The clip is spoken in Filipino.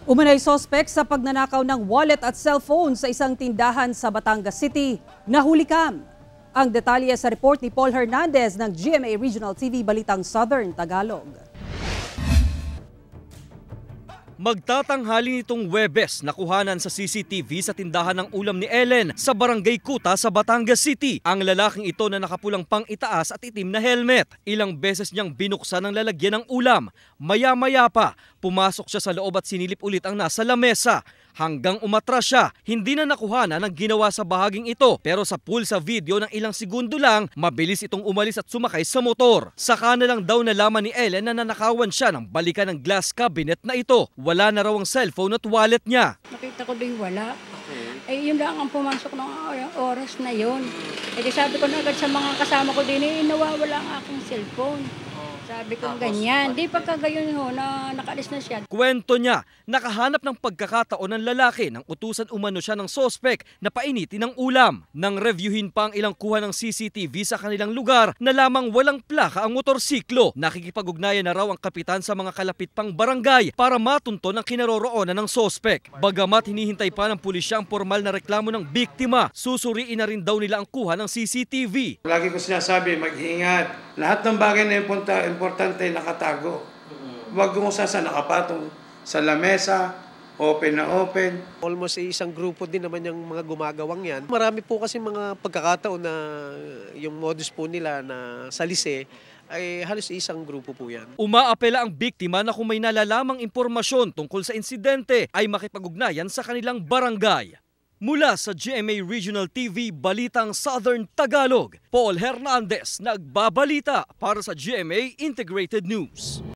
Umanay sospek sa pagnanakaw ng wallet at cellphone sa isang tindahan sa Batangas City. Nahuli kam. Ang detalye sa report ni Paul Hernandez ng GMA Regional TV Balitang Southern Tagalog. Magtatanghali nitong Huwebes nakuhanan sa CCTV sa tindahan ng ulam ni Ellen sa Barangay Kuta sa Batangas City. Ang lalaking ito na nakapulang pang itaas at itim na helmet. Ilang beses niyang binuksan ang lalagyan ng ulam. Maya-maya pa, pumasok siya sa loob at sinilip ulit ang nasa lamesa. Hanggang umatras siya, hindi na nakuhanan ang ginawa sa bahaging ito. Pero sa pool sa video ng ilang segundo lang, mabilis itong umalis at sumakay sa motor. Saka na lang daw nalaman ni Ellen na nanakawan siya ng balikan ng glass cabinet na ito. Wala na raw ang cellphone at wallet niya. Nakita ko din wala. Yun lang ang pumasok ng oras na yun. Sabi ko na agad sa mga kasama ko din, nawawala ang aking cellphone. Sabi ko ganyan. Di pagkagayon ho na nakalis na siya. Kwento niya, nakahanap ng pagkakataon ng lalaki nang utusan umano siya ng sospek na painitin ng ulam. Nang reviewin pa ang ilang kuha ng CCTV sa kanilang lugar na lamang walang plaka ang motorsiklo. Nakikipag-ugnayan na raw ang kapitan sa mga kalapit pang barangay para matunton ang kinaroroonan ng sospek. Bagamat hinihintay pa ng pulisya ang formal na reklamo ng biktima, susuriin na rin daw nila ang kuha ng CCTV. Lagi ko sinasabi, mag-iingat. Lahat ng bagay na importante nakatago. Huwag kung saan nakapatong sa lamesa, open na open. Almost isang grupo din naman yung mga gumagawang yan. Marami po kasi mga pagkakataon na yung modus po nila na salise ay halos isang grupo po yan. Umaapela ang biktima na kung may nalalamang impormasyon tungkol sa insidente ay makipag-ugnayan sa kanilang barangay. Mula sa GMA Regional TV Balitang Southern Tagalog, Paul Hernandez nagbabalita para sa GMA Integrated News.